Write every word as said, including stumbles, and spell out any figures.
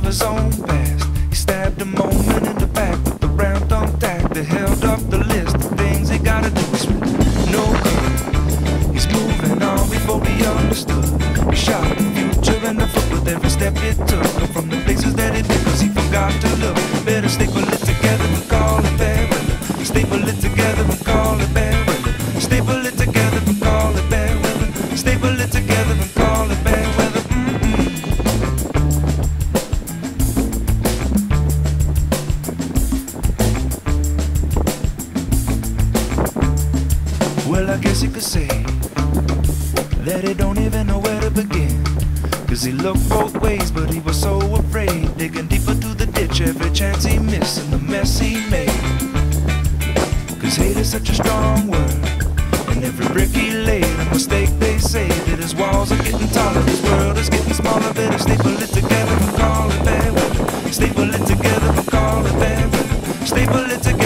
his own past. He stabbed a moment in the back with the round thumb tack that held up the list of things he gotta do. It's no good. He's moving on before he understood. He shot the future in the foot with every step he took. And from the places that he did, cause he forgot to look. Better staple it together and call it bad weather. Staple it together and call it bad weather. Staple it together and call it bad weather. Staple it together and call it bad weather. Mm-mm. Well, I guess you could say that he don't even know where to begin. Cause he looked both ways, but he was so afraid, digging deeper to the ditch every chance he missed and the mess he made. Cause hate is such a strong word, and every brick he laid, a mistake they say, that his walls are getting taller, his world is getting smaller. Better staple it together and call it bad weather. Staple it together and call it bad weather. Staple it together.